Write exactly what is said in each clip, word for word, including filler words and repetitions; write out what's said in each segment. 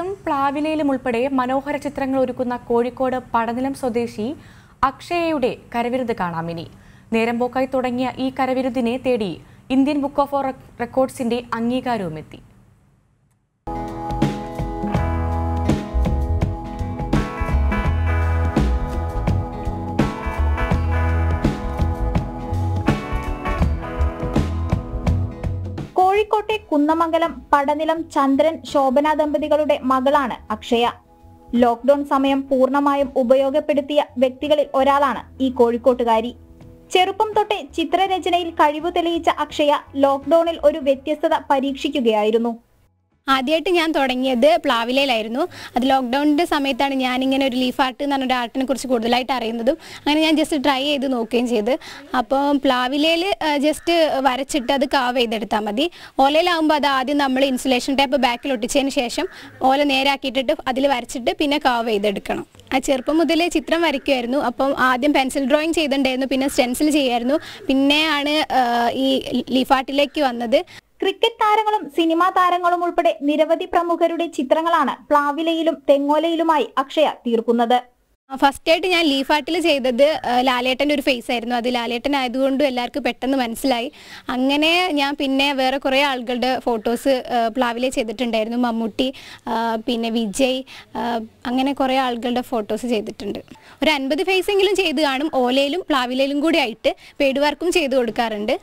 ഓലയിലും പ്ലാവിലയിലും ഉൾപ്പെടെ മനോഹര ചിത്രങ്ങൾ ഒരുക്കുന്ന കോഴിക്കോട് പടനിലം സ്വദേശി അക്ഷയയുടെ കരവിരുത് കാണാം ഇനി. നേരമ്പോക്കായി തുടങ്ങിയ ഈ കരവിരുതിനെ തേടി ഇന്ത്യൻ ബുക്ക് ഓഫ് റെക്കോർഡ്സിന്റെ അംഗീകാരവും എത്തി. കോഴിക്കോട്ടെ കുന്നമംഗലം പടനിലം ചന്ദ്രൻ ശോഭന ദമ്പതികളുടെ മകളാണ് അക്ഷയ. ലോക്ക്ഡൌൺ സമയം പൂർണ്ണമായും ഉപയോഗപ്പെടുത്തിയ വ്യക്തികളിൽ ഒരാളാണ് ഈ കോഴിക്കോട്ടുകാരി. ചെറുപ്പം തൊട്ടേ ചിത്രരചനയിൽ കഴിവ് തെളിയിച്ച അക്ഷയ ലോക്ക്ഡൌണിൽ ഒരു വ്യത്യസ്തത പരീക്ഷിക്കുകയായിരുന്നു. ആദ്യമായിട്ട് ഞാൻ തുടങ്ങിയത് പ്ലാവിലയിലായിരുന്നു. അത് ലോക്ക്ഡൗണിൻ്റെ സമയത്താണ് ഞാനിങ്ങനെ ഒരു ലീഫ് ആർട്ട് എന്ന് പറഞ്ഞൊരു ആർട്ടിനെ കുറിച്ച് കൂടുതലായിട്ട് അറിയുന്നതും. അങ്ങനെ ഞാൻ ജസ്റ്റ് ട്രൈ ചെയ്ത് നോക്കുകയും ചെയ്ത്. അപ്പം പ്ലാവിലയിൽ ജസ്റ്റ് വരച്ചിട്ട് അത് കാവ് ചെയ്തെടുത്താൽ മതി. ഓലയിലാകുമ്പോൾ അത് ആദ്യം നമ്മൾ ഇൻസുലേഷൻ ടേപ്പ് ബാക്കിൽ ഒട്ടിച്ചതിന് ശേഷം ഓല നേരാക്കിയിട്ടിട്ട് അതിൽ വരച്ചിട്ട് പിന്നെ കാവ് ചെയ്തെടുക്കണം. ആ ചെറുപ്പം മുതലേ ചിത്രം വരയ്ക്കുമായിരുന്നു. അപ്പം ആദ്യം പെൻസിൽ ഡ്രോയിങ് ചെയ്തിട്ടുണ്ടായിരുന്നു, പിന്നെ സ്റ്റെൻസിൽ ചെയ്യായിരുന്നു, പിന്നെയാണ് ഈ ലീഫ് ആർട്ടിലേക്ക് വന്നത്. ക്രിക്കറ്റ് താരങ്ങളും സിനിമാ താരങ്ങളും ഉൾപ്പെടെ നിരവധി പ്രമുഖരുടെ ചിത്രങ്ങളാണ് പ്ലാവിലയിലും തെങ്ങോലയിലുമായി അക്ഷയ തീർക്കുന്നത്. ഫസ്റ്റായിട്ട് ഞാൻ ലീഫ് ആർട്ടിൽ ചെയ്തത് ലാലേട്ടൻ്റെ ഒരു ഫേസ് ആയിരുന്നു. അത് ലാലേട്ടൻ ആയതുകൊണ്ടും എല്ലാവർക്കും പെട്ടെന്ന് മനസ്സിലായി. അങ്ങനെ ഞാൻ പിന്നെ വേറെ കുറേ ആളുകളുടെ ഫോട്ടോസ് പ്ലാവിലെ ചെയ്തിട്ടുണ്ടായിരുന്നു. മമ്മൂട്ടി, പിന്നെ വിജയ്, അങ്ങനെ കുറേ ആളുകളുടെ ഫോട്ടോസ് ചെയ്തിട്ടുണ്ട്. ഒരു അൻപത് ഫേസെങ്കിലും ചെയ്ത് കാണും. ഓലയിലും പ്ലാവിലയിലും കൂടി ആയിട്ട് പെയ്ഡ് വർക്കും ചെയ്ത് കൊടുക്കാറുണ്ട്.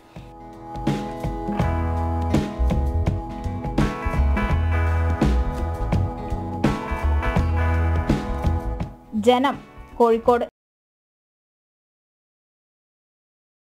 ജനം, കോഴിക്കോട്.